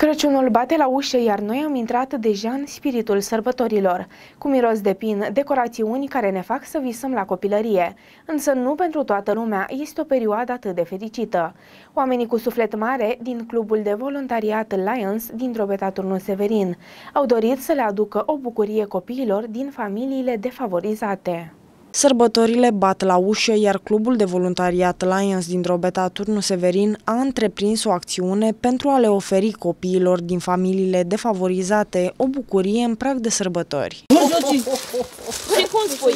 Crăciunul bate la ușă, iar noi am intrat deja în spiritul sărbătorilor, cu miros de pin, decorațiuni care ne fac să visăm la copilărie. Însă nu pentru toată lumea este o perioadă atât de fericită. Oamenii cu suflet mare din clubul de voluntariat Lions din Drobeta Turnu Severin au dorit să le aducă o bucurie copiilor din familiile defavorizate. Sărbătorile bat la ușă, iar clubul de voluntariat Lions din Drobeta Turnu Severin a întreprins o acțiune pentru a le oferi copiilor din familiile defavorizate o bucurie în prag de sărbători. Și cum spui?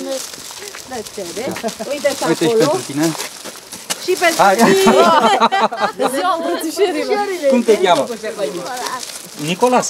Uite acolo. Și pentru tine. Ziua mulțușorilor. Cum te cheamă? Nicolas.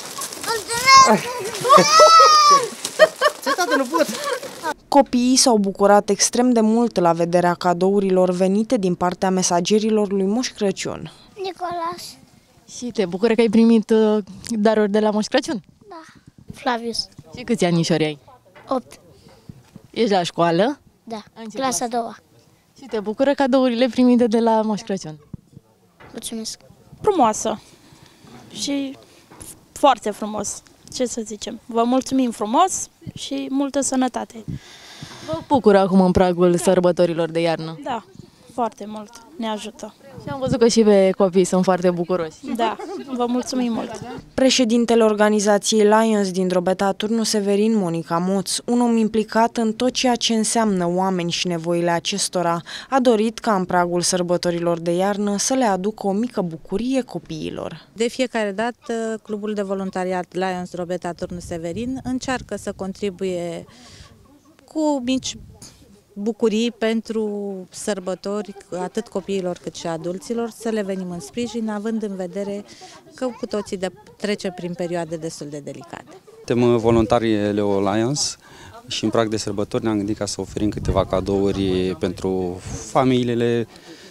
Copiii s-au bucurat extrem de mult la vederea cadourilor venite din partea mesagerilor lui Moș Crăciun. Nicolas. Și te bucură că ai primit daruri de la Moș Crăciun? Da. Flavius. Și câți anișori ai? 8. Ești la școală? Da. Clasa a doua. Și te bucură cadourile primite de la Moș Crăciun? Mulțumesc. Frumoasă și foarte frumos. Ce să zicem? Vă mulțumim frumos și multă sănătate. Vă bucură acum în pragul sărbătorilor de iarnă? Da, foarte mult. Ne ajută. Și am văzut că și pe copii sunt foarte bucuroși. Da, vă mulțumim mult. Președintele organizației Lions din Drobeta Turnu Severin, Monica Moț, un om implicat în tot ceea ce înseamnă oameni și nevoile acestora, a dorit ca în pragul sărbătorilor de iarnă să le aducă o mică bucurie copiilor. De fiecare dată, Clubul de Voluntariat Lions Drobeta Turnu Severin încearcă să contribuie cu mici bucurii pentru sărbători, atât copiilor cât și adulților, să le venim în sprijin, având în vedere că cu toții trecem prin perioade destul de delicate. Suntem voluntari Leo Lions și în prag de sărbători ne-am gândit ca să oferim câteva cadouri pentru familiile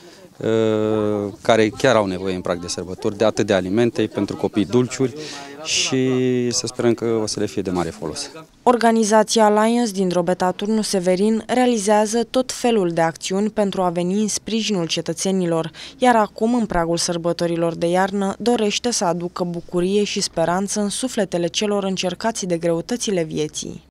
care chiar au nevoie în prag de sărbători, de atât de alimente, pentru copii dulciuri și să sperăm că o să le fie de mare folos. Organizația Lions din Drobeta Turnu Severin realizează tot felul de acțiuni pentru a veni în sprijinul cetățenilor, iar acum, în pragul sărbătorilor de iarnă, dorește să aducă bucurie și speranță în sufletele celor încercați de greutățile vieții.